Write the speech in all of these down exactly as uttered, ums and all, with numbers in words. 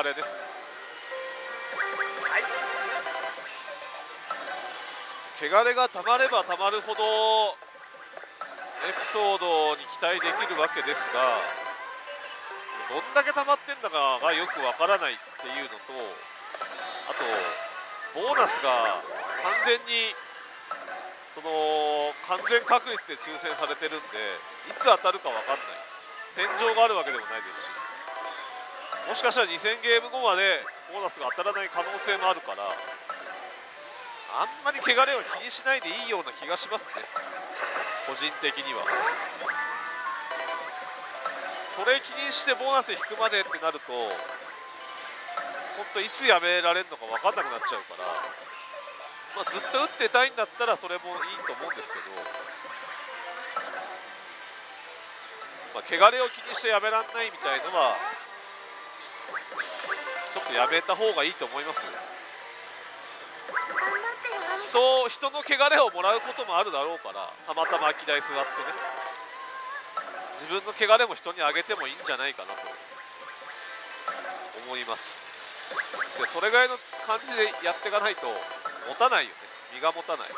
汚れね。汚れがたまればたまるほどエピソードに期待できるわけですが、どんだけ溜まってんだかがよくわからないっていうのと、あとボーナスが完全にその完全確率で抽選されてるんで、いつ当たるかわかんない、天井があるわけでもないですし、もしかしたらにせんゲーム後までボーナスが当たらない可能性もあるから、あんまり汚れを気にしないでいいような気がしますね、個人的には。それ気にしてボーナス引くまでってなると、本当いつやめられるのか分かんなくなっちゃうから、まあ、ずっと打ってたいんだったらそれもいいと思うんですけど、まあ、汚れを気にしてやめらんないみたいのはちょっとやめた方がいいと思いますよ。人, 人の汚れをもらうこともあるだろうから、たまたま空き台座ってね、自分の汚れも人にあげてもいいんじゃないかなと思います。でそれぐらいの感じでやっていかないと持たないよね、身が持たない。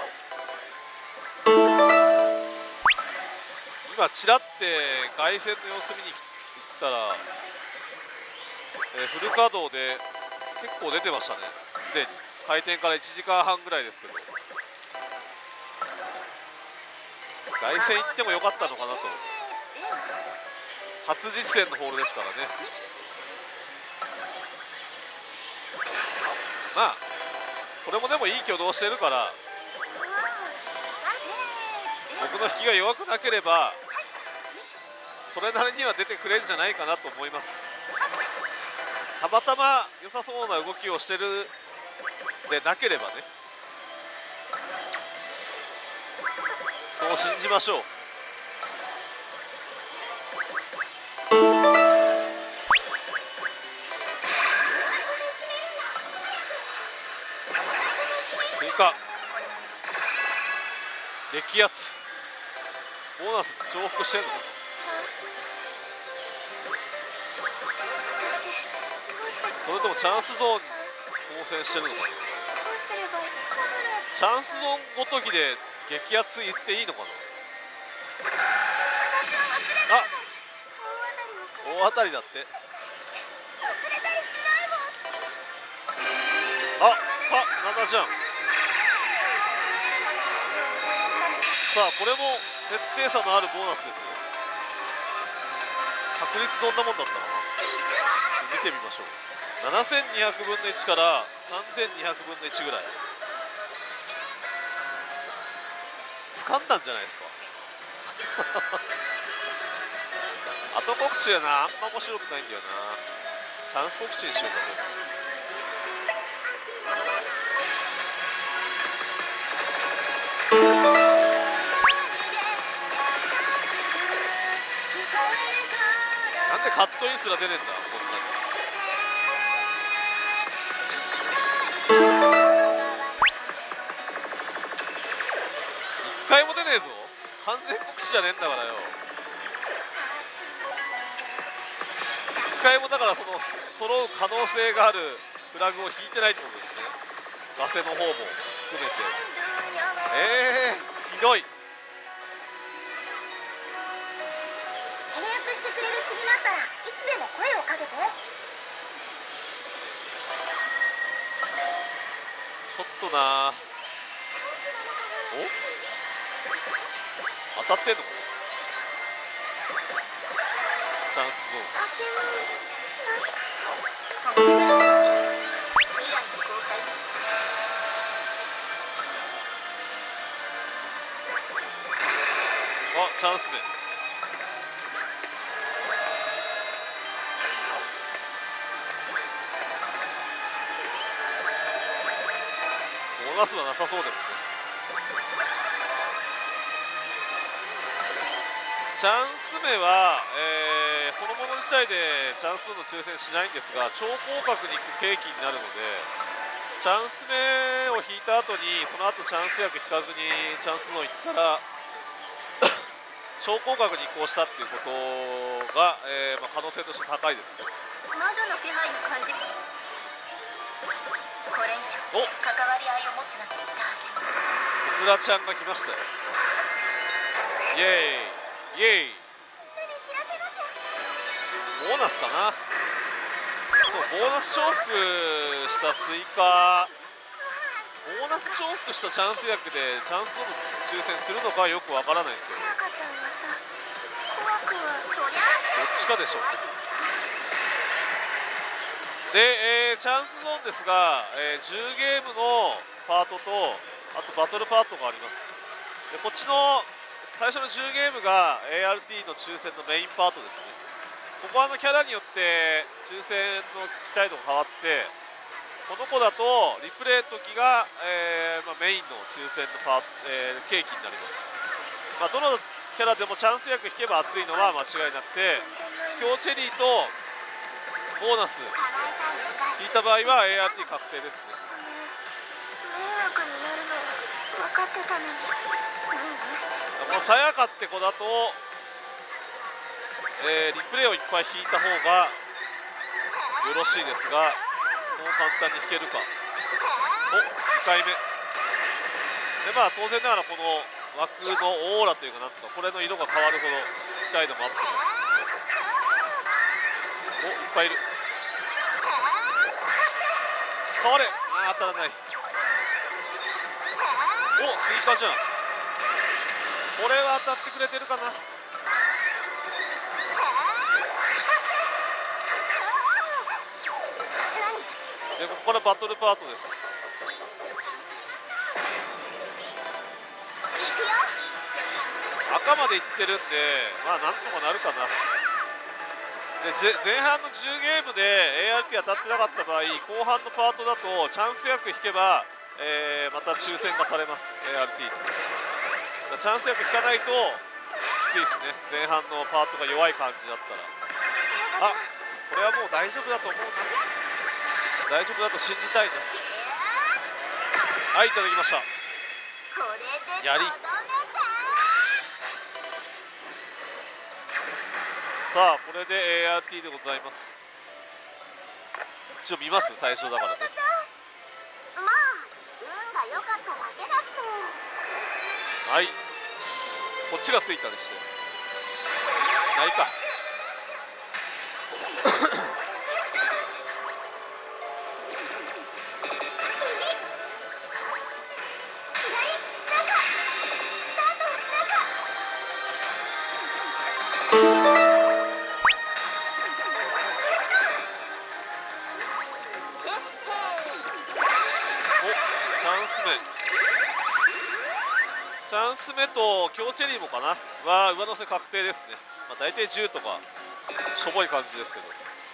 今ちらって凱旋の様子見に行ったら、えー、フル稼働で結構出てましたね、すでに。開店からいちじかんはんぐらいですけど、凱旋行ってもよかったのかなと。初実践のホールですからね。まあこれもでもいい挙動してるから、僕の引きが弱くなければそれなりには出てくれるんじゃないかなと思います。たまたま良さそうな動きをしてるでなければね、そう信じましょう。追加激アツ、ボーナス重複してんのかな。それともチャンスゾーンに当選してるのかな。チャンスゾーンごときで激アツ言っていいのかな。あ、大当たりだって。あ、は、ななじゃん。さあこれも徹底差のあるボーナスですよ。確率どんなもんだったかな、見てみましょう。ななせんにひゃくぶんのいちからさんぜんにひゃくぶんのいちぐらい掴んだんじゃないですか。後告知やな、あんま面白くないんだよな。チャンス告知にしようかと。なんでカットインすら出ねえんだ、こんなに。一回も出ねえぞ、完全告知じゃねえんだからよ。一回もだからその揃う可能性があるフラグを引いてないってことですね、ガセの方も含めて。えー、ひどい。 契約してくれる気になったらいつでも声をかけて。 ちょっとな、お当たってんのかな、チャンスゾーン。あ、チャンス目。ボーナスはなさそうですね。チャンス目は、えー、そのもの自体でチャンスの抽選しないんですが、超広角に行く契機になるので、チャンス目を引いた後にその後チャンス役引かずにチャンスの行ったら超広角に移行したっていうことが、えーまあ、可能性として高いですね。 魔女の気配を感じる。これ以上お、 関わり合いを持つなって言ったはず。 小倉ちゃんが来ましたよ。イエーイイエーイ。 みんなに知らせなきゃ。 ボーナスかな。そうボーナス重複したスイカ、ボーナス重複したチャンス薬でチャンスを抽選するのかはよくわからないんですよ。 赤ちゃんはさ、怖くはそりゃどっちかでしょうね。で、えーチャンスゾーンですが、えーじゅうゲームのパートとあとバトルパートがあります。でこっちの最初のじゅうゲームが エーアールティー の抽選のメインパートですね。ここはあのキャラによって抽選の期待度が変わって、この子だとリプレイの時が、えーまあ、メインの抽選のパート、えー、ケーキになります。まあ、どのキャラでもチャンス薬引けば熱いのは間違いなくて、強チェリーとボーナス引いた場合は エーアールティー 確定ですね。 迷惑になるの分かってたのに。 このさやかって子だと、えーリプレイをいっぱい引いた方がよろしいですが、そう簡単に引けるか。お、にかいめで、まあ当然ながらこの枠のオーラというかなんとか、これの色が変わるほど期待度もアップです。お、いっぱいいる。変われ。あー、当たらない。お、スイカじゃん。これは当たってくれてるかな。でここからバトルパートです。赤までいってるんで、まあなんとかなるかな。で前半のじゅうゲームで エーアールティー 当たってなかった場合、後半のパートだとチャンス薬引けば、えー、また抽選化されます。 エーアールティー チャンス薬引かないときついですね。前半のパートが弱い感じだったら、あ、これはもう大丈夫だと思うな。大丈夫だと信じたいな。はい、いただきました。やり。さあ、これで エーアールティー でございます。一応見ます、最初だからね。 まあ運が良かっただけだって。 はい、こっちがついたでしてないか。チャンス目と強チェリーもかなは上乗せ確定ですね。まあ、大体じゅうとかしょぼい感じですけど、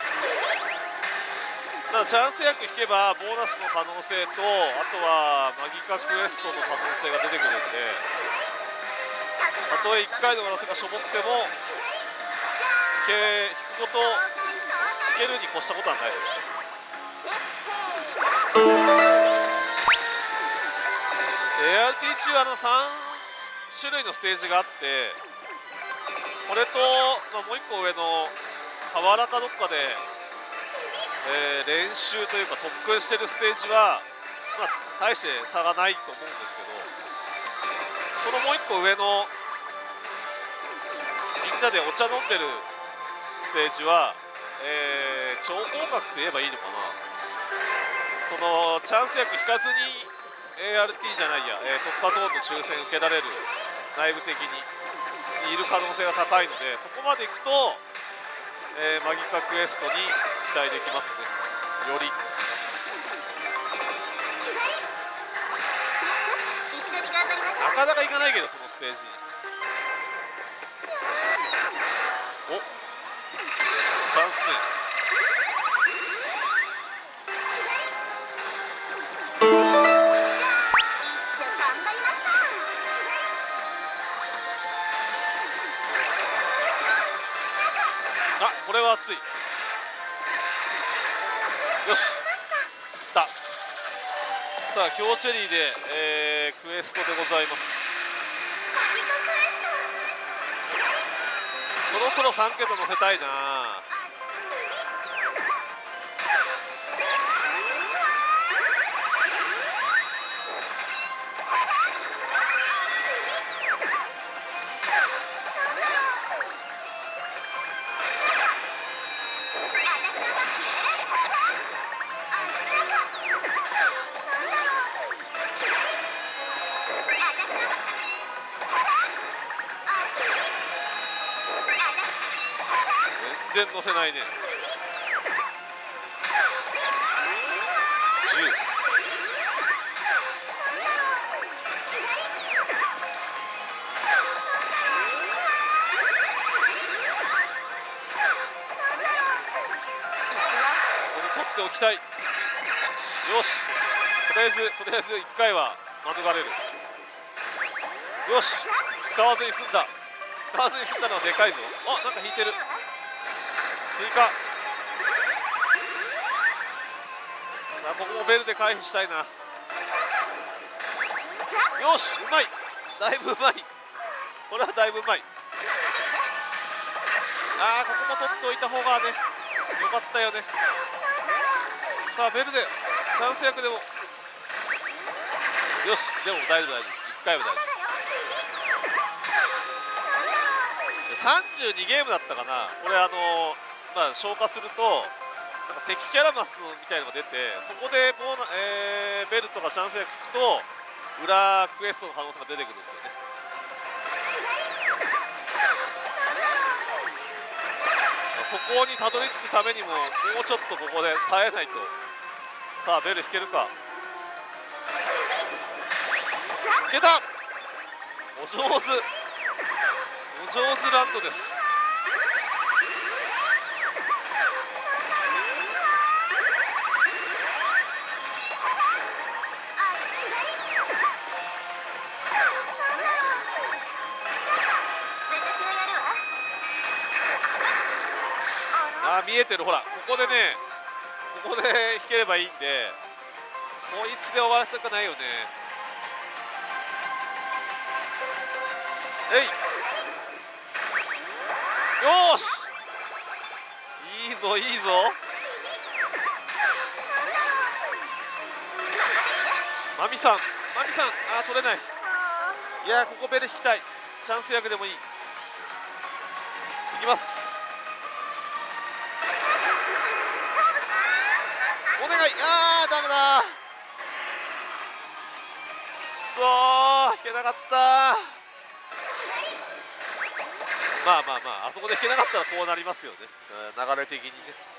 ただチャンス薬引けばボーナスの可能性と、あとはマギカクエストの可能性が出てくるんで、たとえいっかいの上乗せがしょぼくても引くこと引けるに越したことはないですね。エーアールティー 中あのさん種類のステージがあって、これと、まあ、もういっこ上の河原かどっかで、えー、練習というか特訓してるステージは、まあ、大して差がないと思うんですけど、そのもういっこ上のみんなでお茶飲んでるステージは、えー、超広角って言えばいいのかな。そのチャンス薬引かずに エーアールティー じゃないや、えー、突破ゾーンの抽選受けられる、内部的にいる可能性が高いので、そこまでいくと、えー、マギカクエストに期待できますね、より。なかなかいかないけど、そのステージに。お、チャンスね。あ、これは熱い。よし、いった。さあ、強チェリーで、えー、クエストでございます。 ろそろさんけた乗せたいな。全然乗せないね。じゅう。これ取っておきたい。よし、とりあえずとりあえずいっかいは免れる。よし、使わずに済んだ。使わずに済んだのはでかいぞ。あ、なんか引いてる。追加。さあここもベルで回避したいな。よし、うまい。だいぶうまい。これはだいぶうまい。ああ、ここも取っておいた方がねよかったよね。さあベルでチャンス役でも。よし、でも大丈夫大丈夫。いっかいは大丈夫。さんじゅうにゲームだったかな。これあのまあ消化するとなんか敵キャラマスみたいのが出て、そこでボーナ、えー、ベルとかチャンス役と裏クエストの可能性が出てくるんですよね。そこにたどり着くためにももうちょっとここで耐えないと。さあベル引けるか。いけた。お上手お上手ランドです。あー見えてる。ほらここでねここで引ければいいんで、もういつで終わらせたくないよね。えい、よーし、いいぞいいぞ。マミさんマミさん、あー取れない。いやーここベル引きたい。チャンス役でもいい。いきます。お願い。あーダメだ。くそー、引けなかった。まあまあまあ、あそこで引けなかったらこうなりますよね、流れ的にね。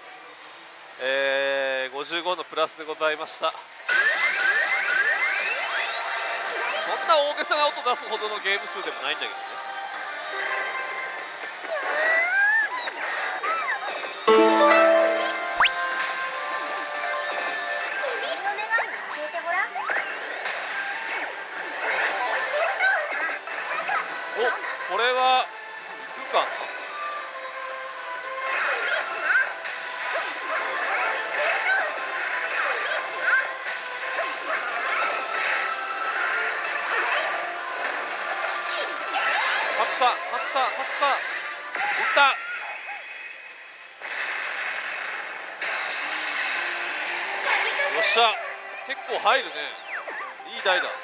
えー、ごじゅうごのプラスでございました。そんな大げさな音出すほどのゲーム数でもないんだけどね。お、これはいくかな。勝つか勝つか勝つか。打った。よっしゃ、結構入るね。いい台だ。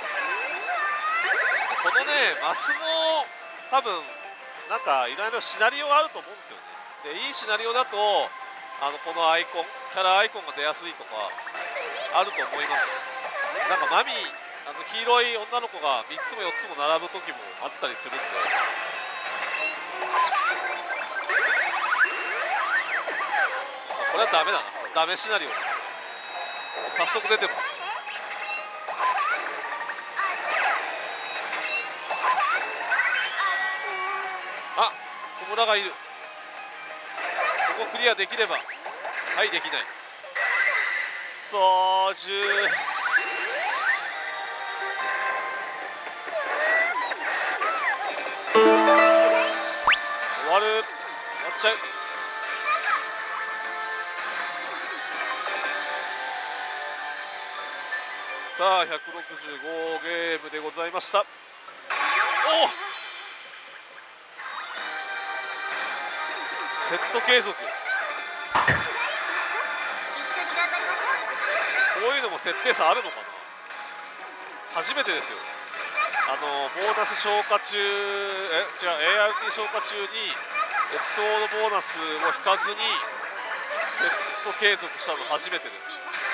このねマスも多分なんかいろいろシナリオがあると思うんですよね。でいいシナリオだとあのこのアイコンキャラアイコンが出やすいとかあると思います。なんかマミあの黄色い女の子がみっつもよっつも並ぶ時もあったりするんで。これはダメだな。ダメシナリオ。早速出ても。あ、小村がいる。ここクリアできれば。はい、できない。そうじゅう。終わる。終わっちゃう。さあひゃくろくじゅうごゲームでございました。おセット継続、こういうのも設定差あるのかな。初めてですよ。あのボーナス消化中、え違う エーアールティー 消化中にエピソードボーナスを引かずにセット継続したの初めてです。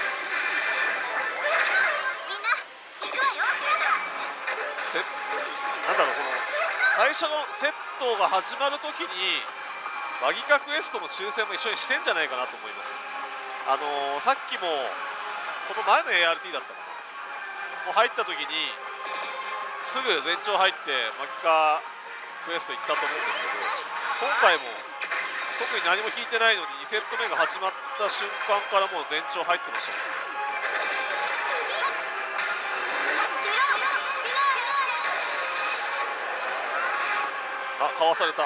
せなんだろう、この最初のセットが始まるときにマギカクエストの抽選も一緒にしてんじゃないかなと思います。あのー、さっきもこの前の エーアールティー だったかな、もう入ったときにすぐ全長入ってマギカクエスト行ったと思うんですけど、今回も特に何も引いてないのににセット目が始まった瞬間からもう全長入ってましたもんね。あ、かわされた。さあ、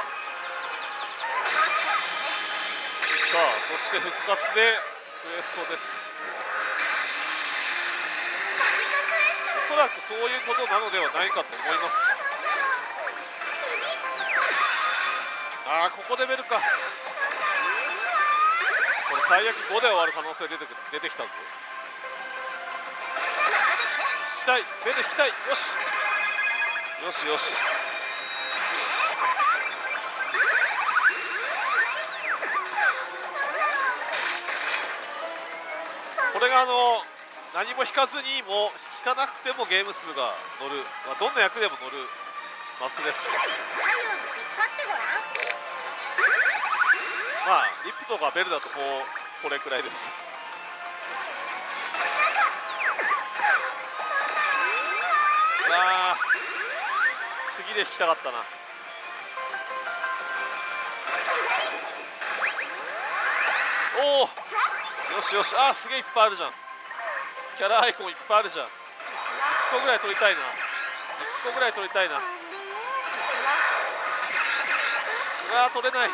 そして復活でクエストです。おそらくそういうことなのではないかと思います。ああ、ここでベルか。これ最悪ごで終わる可能性出てく出てきたぞ。引きたい、ベル引きたい。よしよしよし。これがあの何も引かずにも引かなくてもゲーム数が乗る、まあ、どんな役でも乗るマスです。まあリップとかベルだとこうこれくらいです。ああ、次で引きたかったな。おお、よしよし。あー、すげえいっぱいあるじゃん。キャラアイコンいっぱいあるじゃん。いっこぐらい取りたいな。いっこぐらい取りたいな。うわー、取れない。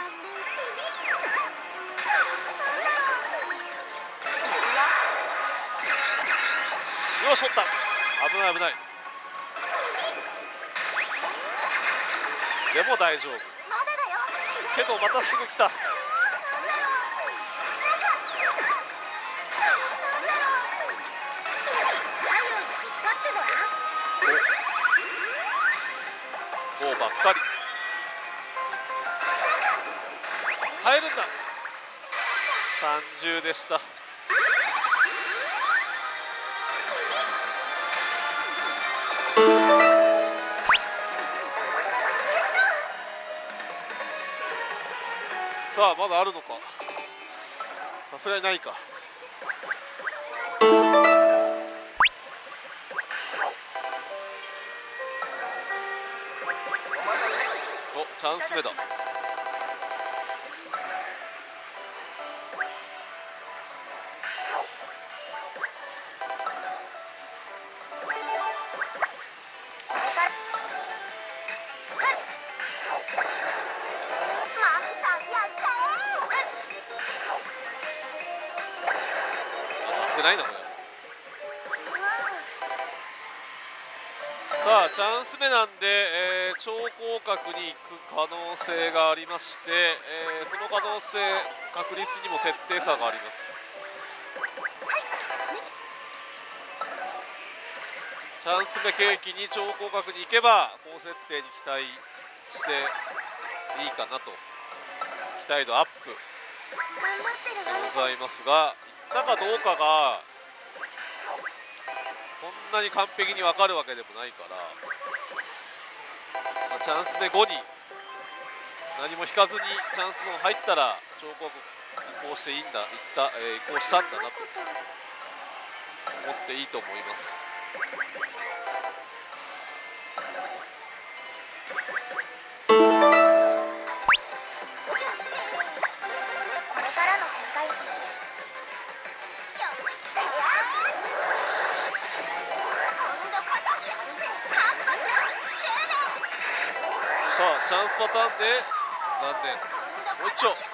よし、取った。危ない危ない。でも大丈夫。けどまたすぐ来た。おおばっかり入るんだ。さんじゅうでした。さあまだあるのか。さすがにないか。お、チャンス目だ。ないなこれ。さあチャンス目なんで、えー、超広角に行く可能性がありまして、えー、その可能性確率にも設定差があります。チャンス目景気に超広角に行けば高設定に期待していいかなと、期待度アップでございますが、行ったかどうかがそんなに完璧に分かるわけでもないから、まあ、チャンス目後に何も引かずにチャンスの入ったら超広角移行していいんだ、いった、えー、移行したんだなと思っていいと思います。さあチャンスパターンで残念。もう一丁。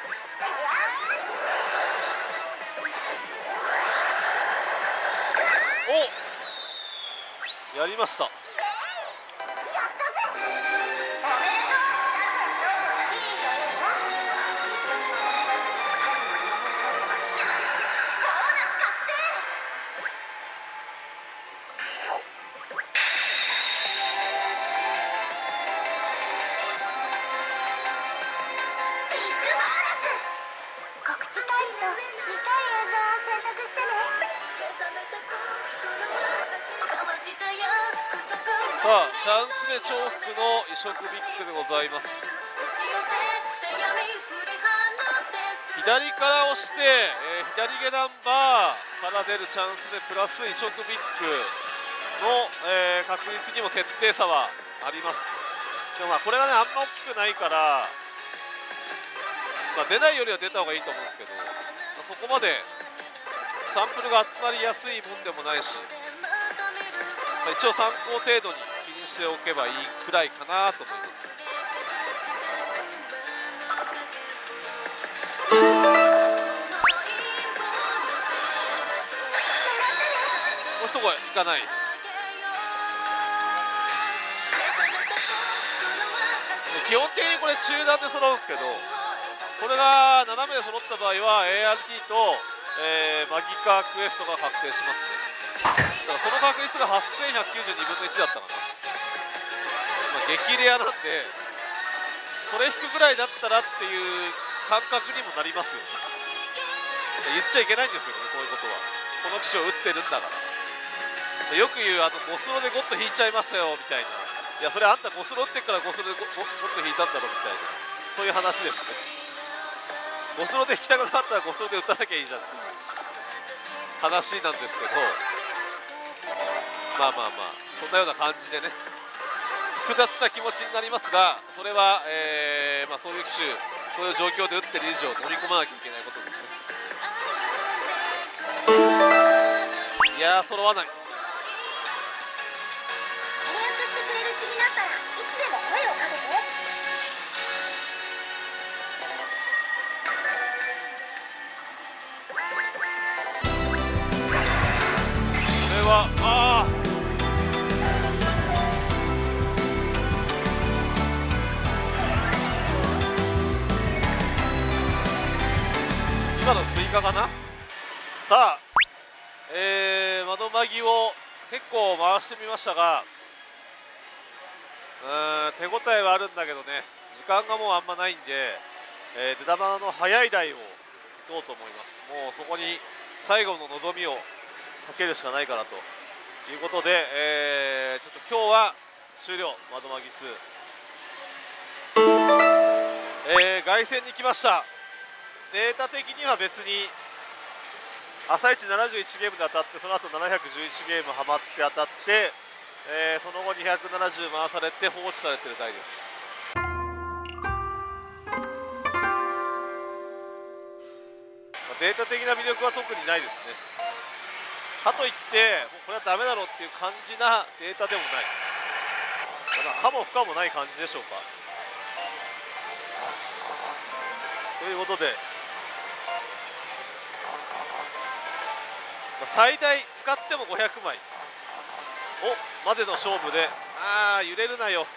お、やりました。 チャンス目重複の移植ビッグでございます。左から押して、えー、左下ナンバーから出るチャンス目プラス移植ビッグの、えー、確率にも決定差はあります。でもまあこれがねあんま大きくないから、まあ、出ないよりは出た方がいいと思うんですけど、まあ、そこまでサンプルが集まりやすいもんでもないし、まあ、一応参考程度に気にしておけばいいくらいかなと思います。もう一声いかない。基本的にこれ中段で揃うんですけど、これが斜めで揃った場合は エーアールティー と、えー、マギカクエストが確定しますね。だからその確率がはっせんひゃくきゅうじゅうにぶんのいちだったかな。まあ、激レアなんでそれ引くぐらいだったらっていう感覚にもなりますよ。言っちゃいけないんですけどね、そういうことは。この機種を打ってるんだから。よく言うあのゴスロでゴッド引いちゃいましたよみたいな、いやそれあんたゴスロ打ってからゴスロでゴゴッド引いたんだろみたいな、そういう話ですね。ゴスロで引きたくなったらゴスロで打たなきゃいいじゃんって話なんですけど、まあまあまあそんなような感じでね、複雑な気持ちになりますが、それは、えーまあ、そういう機種そういう状況で打ってる以上乗り込まなきゃいけないことですね。いやー揃わない。ああ今のスイカかな。さあ、えー、窓マギを結構回してみましたが、うーん手応えはあるんだけどね、時間がもうあんまないんで、えー、出玉の速い台を打とうと思います。もうそこに最後の望みをかけるしかないかなということで、えー、ちょっと今日は終了。窓マギツー、えー、凱旋に来ました。データ的には別に朝一ななじゅういちゲームで当たって、その後ななひゃくじゅういちゲームはまって当たって、えー、その後にひゃくななじゅう回されて放置されてる台です。データ的な魅力は特にないですね。かといってもうこれはダメだろうっていう感じなデータでもない、まあ、かも不可もない感じでしょうか。ということで、まあ、最大使ってもごひゃくまいおまでの勝負で、あー揺れるなよ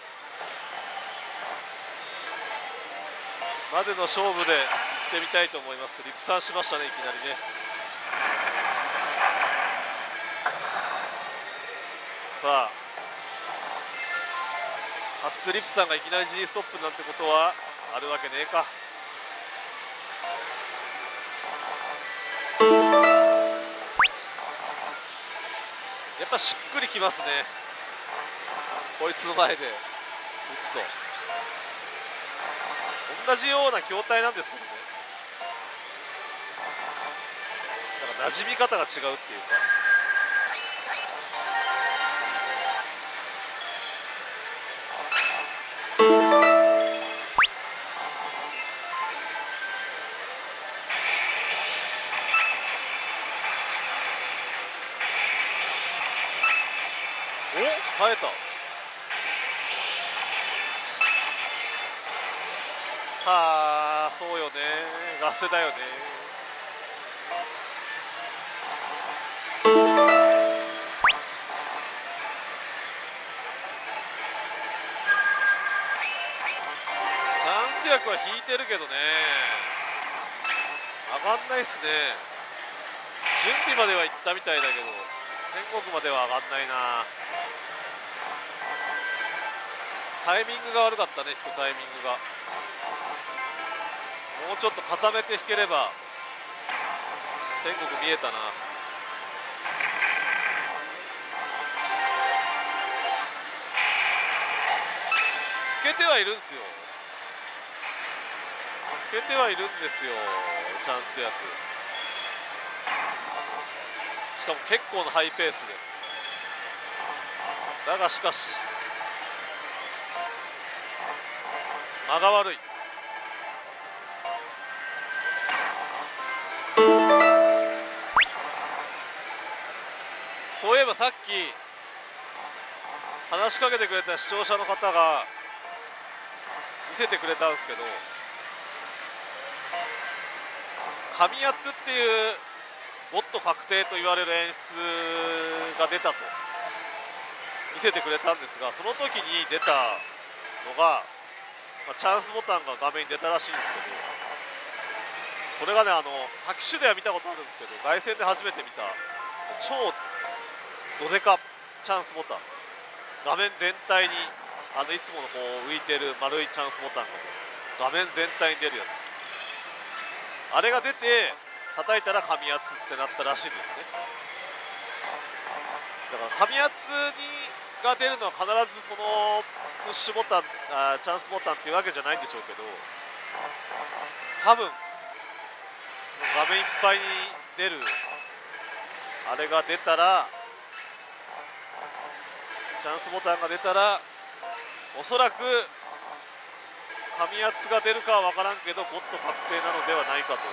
までの勝負でいってみたいと思います。リプサンしましたね、いきなりね。さあ初リプさんがいきなり G ストップなんてことはあるわけねえか。やっぱしっくりきますね、こいつの前で打つと。同じような筐体なんですけどね、だから馴染み方が違うっていうか。お、耐えた。はあ、そうよね、ガセだよね。チャンス薬は引いてるけどね、上がんないっすね。準備までは行ったみたいだけど天国までは上がんないな。タイミングが悪かったね、引くタイミングが。もうちょっと固めて引ければ天国見えたな。 けてはいるんですよ。つけてはいるんですよ、チャンス役。しかも結構なハイペースで。だがしかし間が悪い。そういえばさっき話しかけてくれた視聴者の方が見せてくれたんですけど、神圧っていうもっと確定と言われる演出が出たと見せてくれたんですが、その時に出たのが、まあ、チャンスボタンが画面に出たらしいんですけど、これがね、あの拍手では見たことあるんですけど、凱旋で初めて見た超ドデカチャンスボタン、画面全体にあのいつものこう浮いてる丸いチャンスボタンが画面全体に出るやつ、あれが出て叩いたら神圧ってなったらしいんですね。だから神圧にが出るのは必ずそのプッシュボタン、あチャンスボタンっていうわけじゃないんでしょうけど、多分画面いっぱいに出るあれが出たら、チャンスボタンが出たら、おそらく神圧が出るかは分からんけどゴッド確定なのではないかと。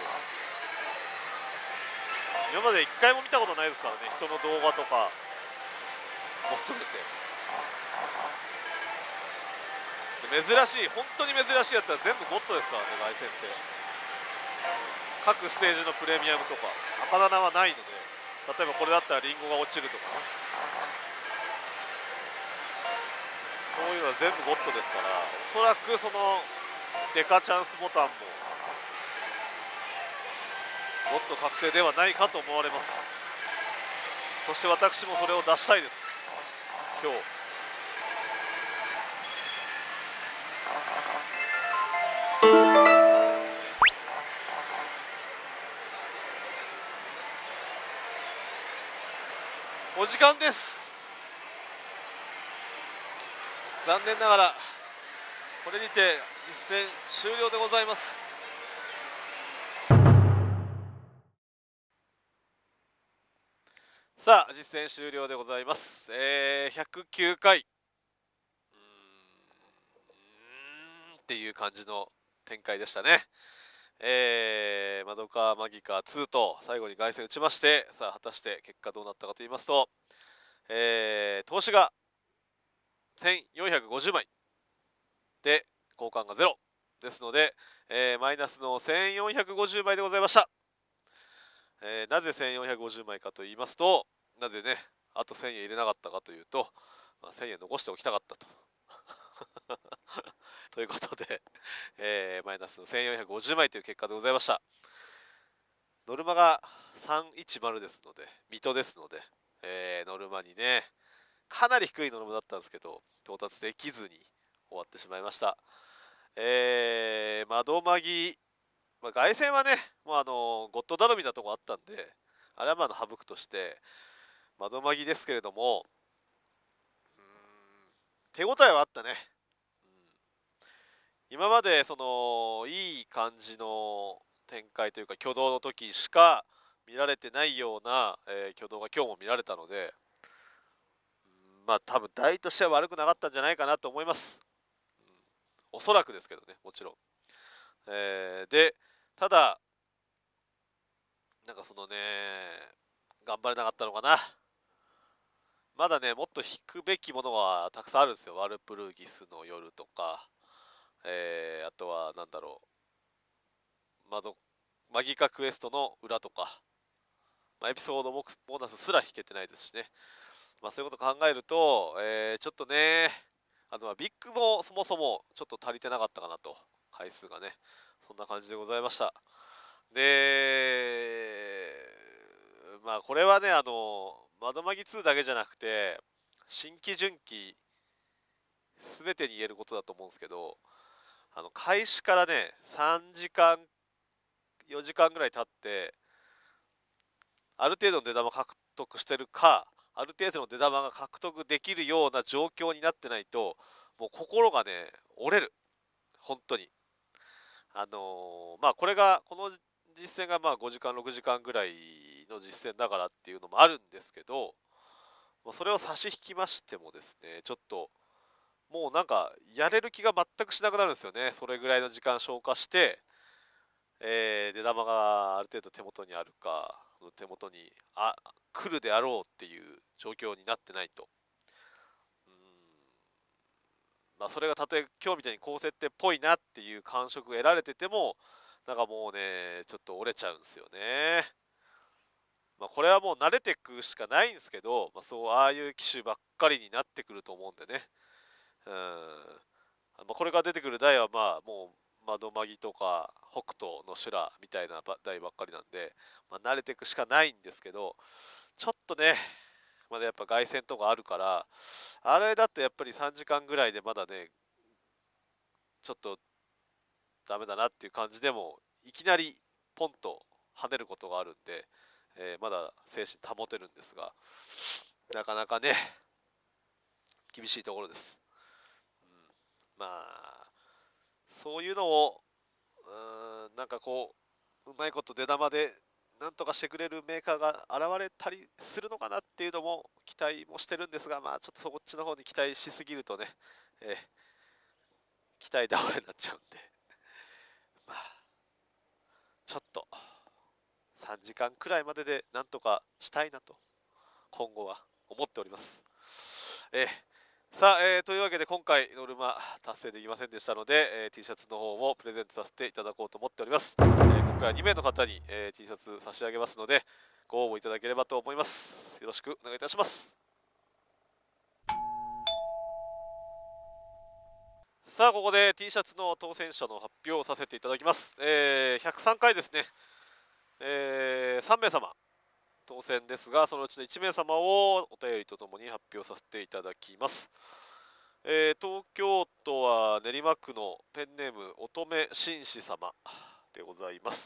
今までいっかいも見たことないですからね、人の動画とかも含めて。珍しい、本当に珍しいやつは全部ゴッドですからね、凱旋って。各ステージのプレミアムとか赤棚はないので、例えばこれだったらリンゴが落ちるとかね、そういうのは全部ゴッドですから、おそらくそのデカチャンスボタンもゴッド確定ではないかと思われます。そして私もそれを出したいです今日。お時間です。残念ながらこれにて実戦終了でございます。さあ実戦終了でございます。えー、ひゃくきゅうかい、うーんっていう感じの展開でしたね。えー、マドカーマギカーツーと最後に凱旋打ちまして、さあ果たして結果どうなったかと言いますと、えー、投資がせんよんひゃくごじゅうまいで交換がゼロですので、えー、マイナスのせんよんひゃくごじゅうまいでございました。えー、なぜせんよんひゃくごじゅうまいかと言いますと、なぜねあとせんえん入れなかったかというと、まあ、せんえん残しておきたかったとということで、えー、マイナスのせんよんひゃくごじゅうまいという結果でございました。ノルマがさんいちまるですので、水戸ですので、えー、ノルマにねかなり低いノルマだったんですけど到達できずに終わってしまいました。えー、窓マギ、まあ、凱旋はねもうあのゴッド頼みなとこあったんで、あれはまあ省くとして窓マギですけれども、うーん手応えはあったね。今までそのいい感じの展開というか挙動の時しか見られてないような、えー、挙動が今日も見られたので、うんまあ多分台としては悪くなかったんじゃないかなと思います、うん、おそらくですけどね、もちろん、えー、でただなんかそのね頑張れなかったのかな。まだねもっと引くべきものはたくさんあるんですよ。ワルプルギスの夜とか、えー、あとはなんだろう、マドマギカクエストの裏とか、まあ、エピソードボーナスすら引けてないですしね、まあ、そういうこと考えると、えー、ちょっとねあとはビッグもそもそもちょっと足りてなかったかなと、回数がねそんな感じでございました。でまあこれはねあの窓マギツーだけじゃなくて新規順規全てに言えることだと思うんですけど、あの開始からねさんじかんよじかんぐらい経ってある程度の出玉獲得してるか、ある程度の出玉が獲得できるような状況になってないともう心がね折れる、本当に。あのーまあこれがこの実戦がまあごじかんろくじかんぐらいの実戦だからっていうのもあるんですけど、まあそれを差し引きましてもですね、ちょっともうなんかやれる気が全くしなくなるんですよね。それぐらいの時間消化して、えー、出玉がある程度手元にあるか、手元にあ来るであろうっていう状況になってないと。うーんまあ、それがたとえ今日みたいに高設定っぽいなっていう感触が得られてても、なんかもうね、ちょっと折れちゃうんですよね。まあ、これはもう慣れていくしかないんですけど、まあ、そう、ああいう機種ばっかりになってくると思うんでね。うん。まあ、これから出てくる台は、まあ、もう、窓マギとか、北斗の修羅みたいな台ばっかりなんで、まあ、慣れていくしかないんですけど、ちょっとね、まだやっぱ凱旋とかあるから、あれだとやっぱりさんじかんぐらいでまだね、ちょっとダメだなっていう感じでも、いきなりポンと跳ねることがあるんで、えーまだ精神保てるんですが、なかなかね、厳しいところです。うん、まあ、そういうのを、うーん、なんかこう、うまいこと出玉で、なんとかしてくれるメーカーが現れたりするのかなっていうのも期待もしてるんですが、まあちょっとそっちの方に期待しすぎるとね、えー期待倒れになっちゃうんで、まあ、ちょっとさんじかんくらいまででなんとかしたいなと今後は思っております。えーさあ、えーというわけで今回ノルマ達成できませんでしたので、えー T シャツの方をプレゼントさせていただこうと思っております。えー今回はにめいの方に、えー T シャツ差し上げますので、ご応募いただければと思います。よろしくお願いいたします。さあ、ここで T シャツの当選者の発表をさせていただきます。えーひゃくさんかいですね、えーさんめい様当選ですが、そのうちのいちめい様をお便りとともに発表させていただきます。えー東京都は練馬区のペンネーム乙女紳士様でございます。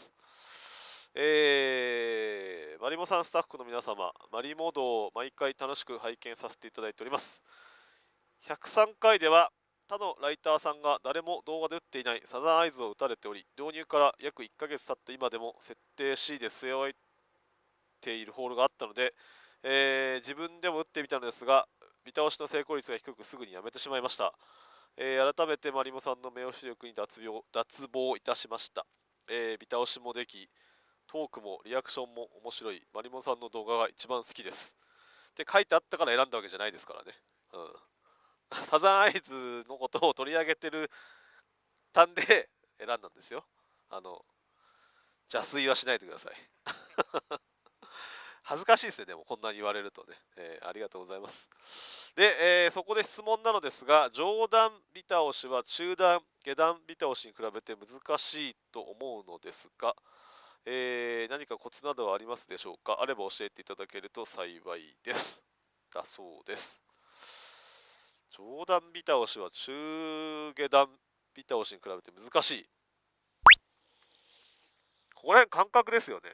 えーマリモさんスタッフの皆様、マリモ道を毎回楽しく拝見させていただいております。ひゃくさんかいでは他のライターさんが誰も動画で打っていないサザンアイズを打たれており、導入から約いっかげつ経った今でも設定 C で据え置いているホールがあったので、えー自分でも打ってみたのですが、見倒しの成功率が低くすぐにやめてしまいました。えー改めてマリモさんの目押し力に脱病脱帽いたしました。えー見倒しもでき、トークもリアクションも面白いマリモさんの動画が一番好きですって書いてあったから選んだわけじゃないですからね。うん、サザンアイズのことを取り上げてるたんで選んだんですよ。あの邪推はしないでください。恥ずかしいですね、でもこんなに言われるとね、えーありがとうございます。で、えーそこで質問なのですが、上段ビタ押しは中段下段ビタ押しに比べて難しいと思うのですが、えー何かコツなどはありますでしょうか。あれば教えていただけると幸いです。だそうです。上段ビタ押しは中下段ビタ押しに比べて難しい。ここら辺感覚ですよね。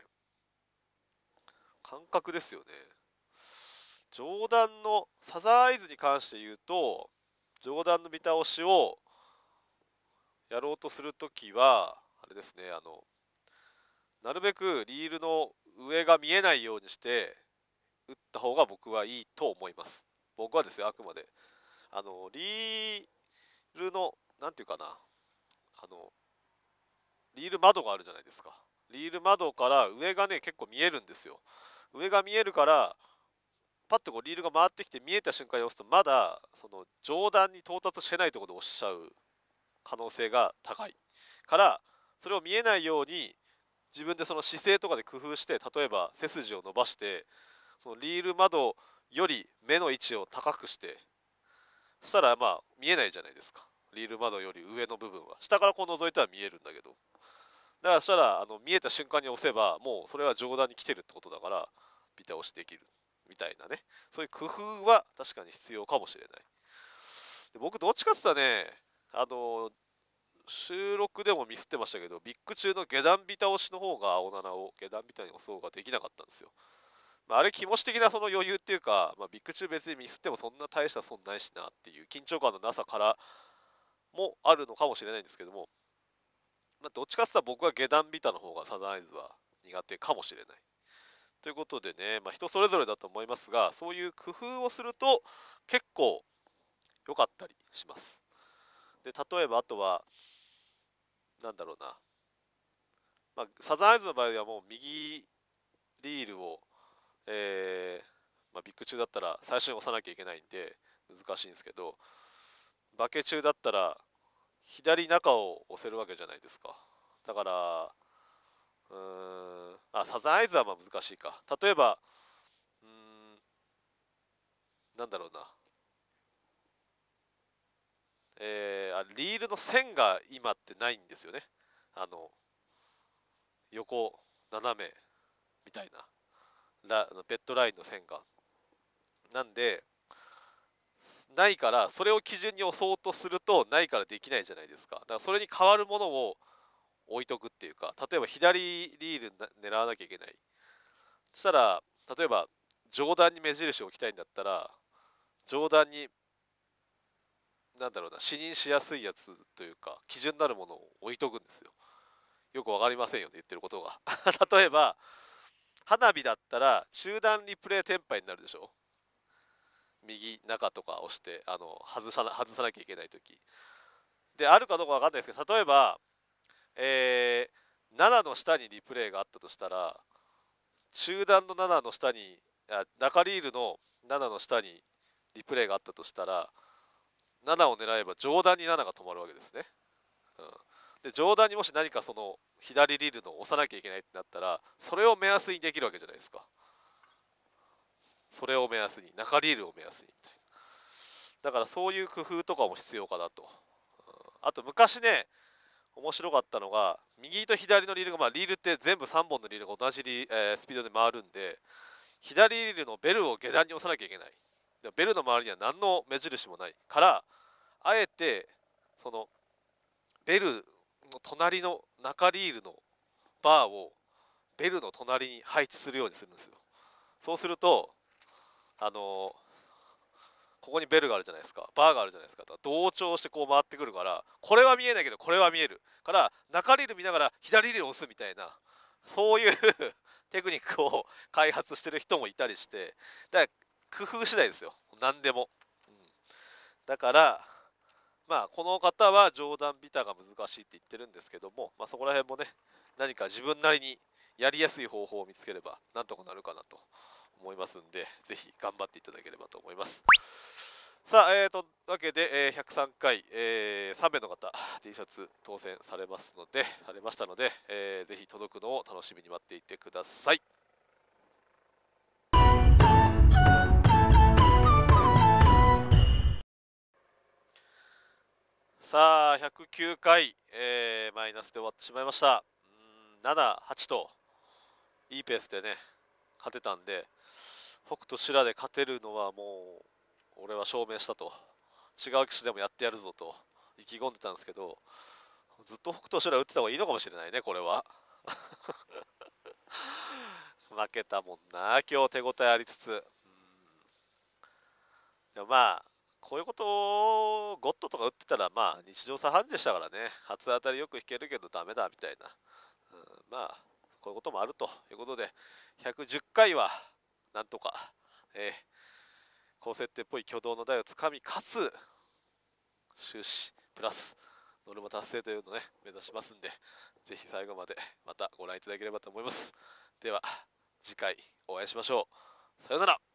感覚ですよね。上段のサザンアイズに関して言うと、上段のビタ押しをやろうとするときは、あれですね、あの、なるべくリールの上が見えないようにして打った方が僕はいいと思います。僕はですよ、あくまで。あの、リールの、なんていうかな、あの、リール窓があるじゃないですか。リール窓から上がね、結構見えるんですよ。上が見えるから、パッとこうリールが回ってきて見えた瞬間に押すと、まだその上段に到達してないところで押しちゃう可能性が高いから、それを見えないように自分でその姿勢とかで工夫して、例えば背筋を伸ばして、そのリール窓より目の位置を高くして、そしたらまあ見えないじゃないですか。リール窓より上の部分は下からこう覗いたら見えるんだけど、だからそしたらあの見えた瞬間に押せばもうそれは上段に来てるってことだから、ビタ押しできるみたいなね、そういう工夫は確かに必要かもしれない。で僕どっちかって言ったらね、あの収録でもミスってましたけど、ビッグ中の下段ビタ押しの方が青ななを下段ビタに押す方ができなかったんですよ。 まあ、あれ気持ち的なその余裕っていうか、まあ、ビッグ中別にミスってもそんな大した損ないしなっていう緊張感のなさからもあるのかもしれないんですけども、まあ、どっちかって言ったら僕は下段ビタの方がサザンアイズは苦手かもしれない。ということでね、まあ、人それぞれだと思いますが、そういう工夫をすると結構良かったりします。で、例えばあとは、なんだろうな、まあ、サザンアイズの場合はもう右リールを、えーまあ、ビッグ中だったら最初に押さなきゃいけないんで難しいんですけど、バケ中だったら左中を押せるわけじゃないですか。だからうーんあサザンアイズはまあ難しいか。例えばうーんなんだろうな、えー、あリールの線が今ってないんですよね。あの横斜めみたいなラベッドラインの線がなんでないから、それを基準に押そうとするとないからできないじゃないですか。だからそれに変わるものを置いとくっていうか、例えば左リール狙わなきゃいけない。そしたら例えば上段に目印を置きたいんだったら、上段になんだろうな、視認しやすいやつというか基準になるものを置いとくんですよ。よくわかりませんよね、言ってることが例えば花火だったら中段リプレイテンパイになるでしょ。右中とか押してあの外さな外さなきゃいけない時であるかどうかわかんないですけど、例えば、えー、ななの下にリプレイがあったとしたら、中段のななの下にあ中リールのななの下にリプレイがあったとしたら、ななを狙えば上段にななが止まるわけですね。うん、で上段にもし何かその左リールの押さなきゃいけないってなったら、それを目安にできるわけじゃないですか。それを目安に中リールを目安にみたいな。だからそういう工夫とかも必要かなと。うん、あと昔ね面白かったのが、右と左のリールが、まあリールって全部さんぼんのリールが同じリ、えースピードで回るんで、左リールのベルを下段に押さなきゃいけない。でもベルの周りには何の目印もないから、あえてそのベルの隣の中リールのバーをベルの隣に配置するようにするんですよ。そうするとあのーここにベルがあるじゃないですか、バーがあるじゃないですか、同調してこう回ってくるから、これは見えないけどこれは見えるから中リール見ながら左リールを押すみたいな、そういうテクニックを開発してる人もいたりして、だから工夫次第ですよ、何でも。うん、だからまあこの方は上段ビタが難しいって言ってるんですけども、まあ、そこら辺もね何か自分なりにやりやすい方法を見つければなんとかなるかなと思いますんで、ぜひ頑張っていただければと思います。さあ、えー、とわけで、えー、ひゃくさんかい、えー、さんめいの方 T シャツ当選されますのでされましたので、えー、ぜひ届くのを楽しみに待っていてください。さあひゃくきゅうかい、えー、マイナスで終わってしまいました。うんなな、はちといいペースでね勝てたんで、北斗修羅で勝てるのはもう俺は証明したと、違う機種でもやってやるぞと意気込んでたんですけど、ずっと北斗修羅打ってた方がいいのかもしれないね、これは負けたもんな今日、手応えありつつ。うんでもまあこういうことをゴッドとか打ってたらまあ日常茶飯事でしたからね、初当たりよく引けるけどダメだみたいな、うん、まあこういうこともあるということで、ひゃくじゅっかいはなんとか、えー、高設定っぽい挙動の台をつかみ、かつ終始プラスノルマ達成というのをね目指しますんで、ぜひ最後までまたご覧いただければと思います。では次回お会いしましょう。さようなら。